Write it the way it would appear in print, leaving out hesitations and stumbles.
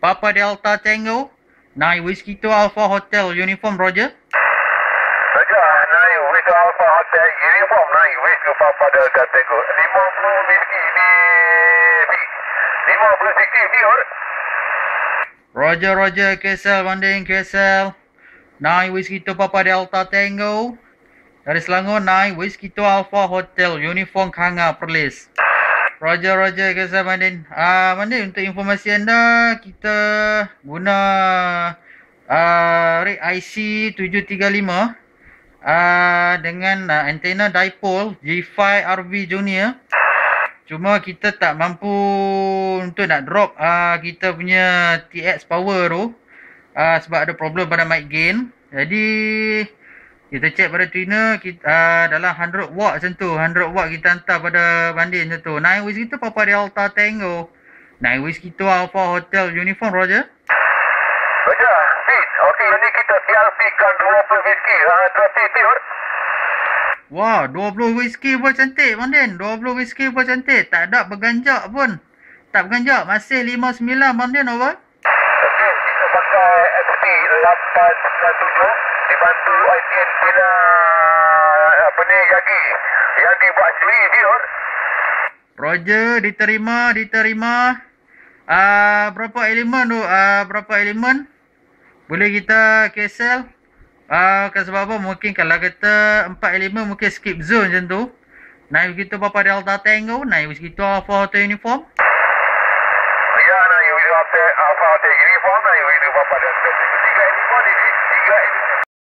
Papa Delta Tango, 9 Whiskey 2 Alpha Hotel Uniform, Roger. Roger, 9 Whiskey Alpha Hotel Uniform, 9 Whiskey Papa Delta Tango. 50 Whiskey di B. 50 Whiskey B, Roger, KSL, banding KSL. 9 Whiskey 2 Papa Delta Tango. Dari Selangor, 9 Whiskey 2 Alpha Hotel Uniform, Kanga, Perlis. Roger, KSL, banding. Banding, untuk informasi anda, kita guna rate IC 735 dengan antena dipole G5 RV Junior. Cuma kita tak mampu untuk nak drop kita punya TX power tu sebab ada problem pada mic gain. Jadi kita check pada tuner dalam 100 watt macam tu. 100 watt kita hantar pada banding macam tu. 9 Whiskey tu Papa Delta Tango, 9 Whiskey tu Alpha Hotel Uniform, Roger. Roger, Pete. Okey, ini kita CRP kan 20 Whiskey. Traffic Pete. Wah, 20 whiskey pun cantik, Bang Din. 20 whiskey pun cantik. Tak ada berganjak pun. Tak berganjak. Masih 59, Bang Din, over. Okey, kita pakai XP 897 dibantu ITN bila Yagi. Yagi buat curi, Pete. Roger, diterima. Berapa elemen tu? Berapa elemen? Boleh kita cancel? Sebab apa? Mungkin kalau kata 4 elemen mungkin skip zone macam tu. 9 Whiskey 2 Papa Delta Tango, 9 Whiskey 2 Alpha Hotel Uniform.